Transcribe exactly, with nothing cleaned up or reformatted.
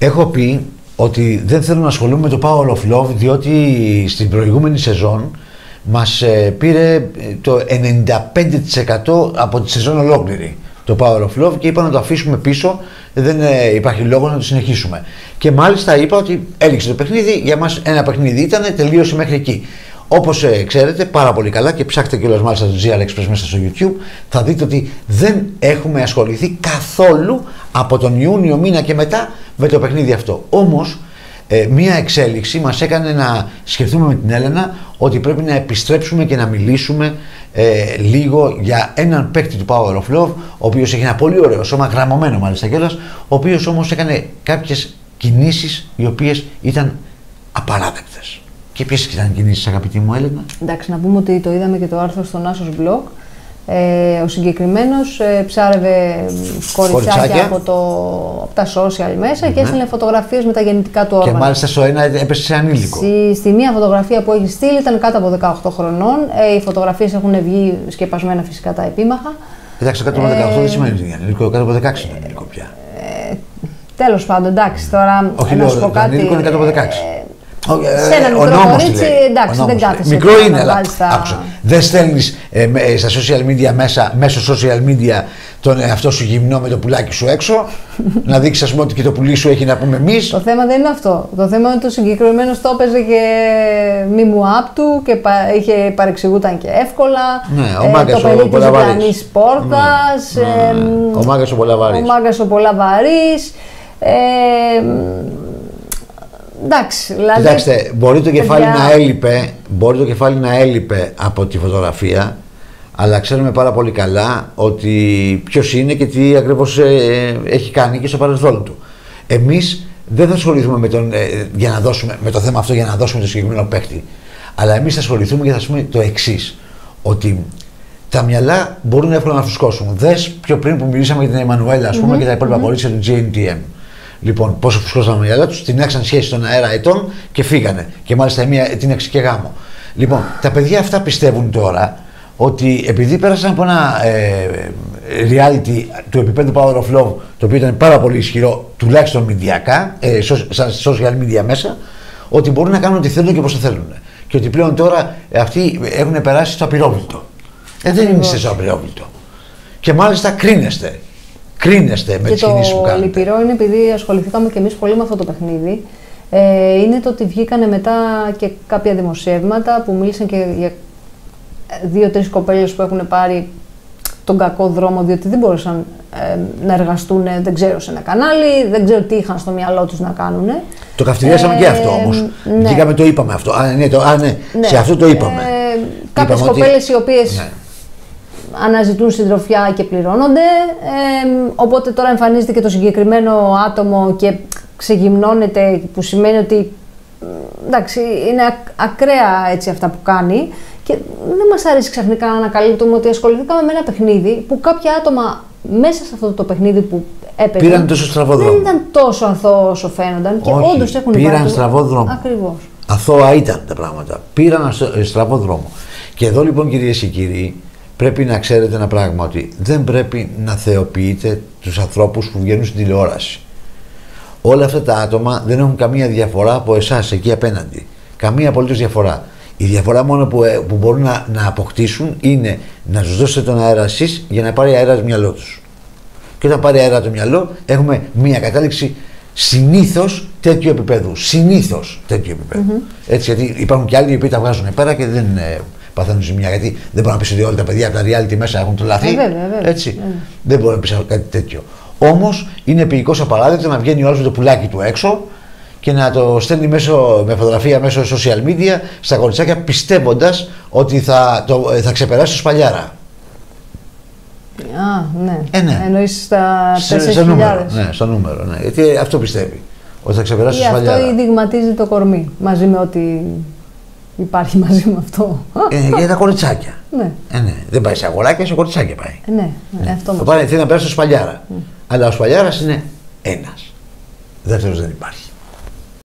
Έχω πει ότι δεν θέλω να ασχολούμαι με το Power of Love, διότι στην προηγούμενη σεζόν μας ε, πήρε το ενενήντα πέντε τοις εκατό από τη σεζόν ολόκληρη το Power of Love και είπα να το αφήσουμε πίσω, δεν ε, υπάρχει λόγο να το συνεχίσουμε. Και μάλιστα είπα ότι έληξε το παιχνίδι, για μας ένα παιχνίδι ήταν, τελείωσε μέχρι εκεί. Όπως ε, ξέρετε πάρα πολύ καλά και ψάχτε κιόλας μάλιστα το τζι αρ Express μέσα στο YouTube, θα δείτε ότι δεν έχουμε ασχοληθεί καθόλου από τον Ιούνιο μήνα και μετά με το παιχνίδι αυτό. Όμως ε, μία εξέλιξη μας έκανε να σκεφτούμε με την Έλενα ότι πρέπει να επιστρέψουμε και να μιλήσουμε ε, λίγο για έναν παίκτη του Power of Love, ο οποίος έχει ένα πολύ ωραίο σώμα, γραμμωμένο μάλιστα κιόλας, ο οποίος όμως έκανε κάποιες κινήσεις οι οποίες ήταν απαράδεκτες. Και ποιες ήταν οι κινήσεις, αγαπητή μου Έλενα? Εντάξει, να πούμε ότι το είδαμε και το άρθρο στον Άσος Blog. Ε, ο συγκεκριμένος ε, ψάρευε κοριτσάκια από, το, από τα social μέσα, mm-hmm. και έστειλε φωτογραφίες με τα γεννητικά του όργανα. Και μάλιστα στο ένα έπεσε σε ανήλικο. Στη, στη μία φωτογραφία που έχει στείλει ήταν κάτω από δεκαοκτώ χρονών. Ε, οι φωτογραφίες έχουν βγει σκεπασμένα φυσικά τα επίμαχα. Εντάξει, κάτω από δεκαοκτώ ε, δεν σημαίνει ότι είναι ανήλικο, κάτω από δεκαέξι είναι ανήλικο πια. Ε, τέλος πάντων, εντάξει, τώρα όχι, να σου πω κάτι. Ανήλικο είναι κάτω από δεκαέξι. Ε, σε ένα μικρό κορίτσι, εντάξει, δεν κάθεσαι. Μικρό είναι, αλλά άκουσα. Δεν στέλνεις ε, στα social media μέσα, μέσω social media τον εαυτό σου γυμνό με το πουλάκι σου έξω, να δείξεις, ας πούμε, ότι και το πουλί σου έχει να πούμε εμείς. Το θέμα δεν είναι αυτό. Το θέμα είναι ότι το συγκεκριμένο το έπαιζε και μη μου άπτου και πα, είχε παρεξηγούταν και εύκολα. Ναι, ο μάγκας ε, ο Πολαβαρής. Το της πόρτας. Ναι, ναι, ναι. Ο μάγκας ο Πολαβαρής. Ο μάγκας ο Πολαβαρής. Ε, Εντάξει, δηλαδή... Κοιτάξτε, μπορεί το κεφάλι να έλειπε, μπορεί το κεφάλι να έλειπε από τη φωτογραφία, αλλά ξέρουμε πάρα πολύ καλά ότι ποιος είναι και τι ακριβώς ε, έχει κάνει και στο παρελθόν του. Εμείς δεν θα ασχοληθούμε με, τον, ε, για να δώσουμε, με το θέμα αυτό για να δώσουμε το συγκεκριμένο παίκτη, αλλά εμείς θα ασχοληθούμε και θα πούμε το εξής, ότι τα μυαλά μπορούν εύκολα να φουσκώσουν. Δες πιο πριν που μιλήσαμε για την Εμμανουέλα, ας πούμε, mm-hmm. και τα υπόλοιπα mm-hmm. κορίτσια του τζι έι τι εμ. Λοιπόν, πόσο φουσκώσαν τα μυαλά του, την έξαν σχέση στον αέρα ετών και φύγανε. Και μάλιστα η μία την έξι και γάμο. Λοιπόν, τα παιδιά αυτά πιστεύουν τώρα ότι επειδή πέρασαν από ένα ε, reality του επίπεδου Power of Love, το οποίο ήταν πάρα πολύ ισχυρό, τουλάχιστον μηντιακά, ε, σαν social media μέσα, ότι μπορούν να κάνουν ό,τι θέλουν και όπως το θέλουν. Και ότι πλέον τώρα ε, αυτοί έχουν περάσει στο απειρόβλητο. Ε, δεν είναι στο απειρόβλητο. Και μάλιστα κρίνεστε. Κρίνεστε με τις κινήσεις που κάνετε. Και το λυπηρό είναι, επειδή ασχοληθήκαμε και εμείς πολύ με αυτό το παιχνίδι, ε, είναι το ότι βγήκανε μετά και κάποια δημοσιεύματα που μίλησαν και για δύο-τρεις κοπέλες που έχουν πάρει τον κακό δρόμο, διότι δεν μπορούσαν ε, να εργαστούν, δεν ξέρω, σε ένα κανάλι, δεν ξέρω τι είχαν στο μυαλό τους να κάνουν. Το καυτηριάσαμε ε, και αυτό όμως. Ναι. Βγήκαμε, το είπαμε αυτό. Α, ναι, το, α, ναι. Ναι. Σε αυτό το είπαμε. Ε, κάποιες κοπέλες ότι... οι οποίες... Ναι. αναζητούν συντροφιά και πληρώνονται, ε, οπότε τώρα εμφανίζεται και το συγκεκριμένο άτομο και ξεγυμνώνεται, που σημαίνει ότι εντάξει, είναι ακραία έτσι αυτά που κάνει και δεν μας αρέσει ξαφνικά να ανακαλύπτουμε ότι ασχοληθήκαμε με ένα παιχνίδι που κάποια άτομα μέσα σε αυτό το παιχνίδι που έπαιζαν πήραν τόσο στραβό δρόμο. Δεν ήταν τόσο αθώο όσο φαίνονταν και όντως έχουν πήραν πάρει στραβό δρόμο. Ακριβώς. Αθώα ήταν τα πράγματα. Πήραν στραβό δρόμο. Και εδώ λοιπόν, κυρίες και κύριοι, πρέπει να ξέρετε ένα πράγμα, ότι δεν πρέπει να θεοποιείτε τους ανθρώπους που βγαίνουν στην τηλεόραση. Όλα αυτά τα άτομα δεν έχουν καμία διαφορά από εσάς εκεί απέναντι. Καμία απολύτως διαφορά. Η διαφορά μόνο που, που μπορούν να, να αποκτήσουν είναι να τους δώσετε τον αέρα εσείς για να πάρει αέρα το μυαλό τους. Και όταν πάρει αέρα το μυαλό, έχουμε μία κατάληξη συνήθως τέτοιου επίπεδου. Συνήθως τέτοιου επίπεδου. Mm-hmm. Έτσι, γιατί υπάρχουν και άλλοι οι οποίοι τα βγάζουν πέρα και δεν ε, παθαίνουν ζημιά. Γιατί δεν μπορεί να πει ότι όλα τα παιδιά από τα reality μέσα έχουν το λαθί. Ε, βέβαια, βέβαια. Έτσι. Mm. Δεν μπορεί να πει κάτι τέτοιο. Όμως είναι ποιηκώς απαράδεκτο να βγαίνει ο άλλος με το πουλάκι του έξω και να το στέλνει μέσω, με φωτογραφία μέσω social media στα κοριτσάκια, πιστεύοντας ότι θα, το, θα ξεπεράσει το Σπαλιάρα. Α, ναι. Ε, ναι. Εννοείς στα τέσσερις χιλιάδες. νούμερο, ναι, στο νούμερο, ναι. Γιατί αυτό πιστεύει. Ότι θα ξεπεράσει το Σπαλιάρα. Αυτό δειγματίζει το κορμί, μαζί με ό,τι υπάρχει μαζί με αυτό. Ε, για τα κοριτσάκια. Ναι. Ε, ναι. Δεν πάει σε αγοράκια, σε κοριτσάκια πάει. Ε, ναι, ναι, αυτό θα πάει, θέλει να περάσει στο Σπαλιάρα. Mm. Αλλά ο Σπαλιάρας είναι ένας. Δεύτερος δεν υπάρχει.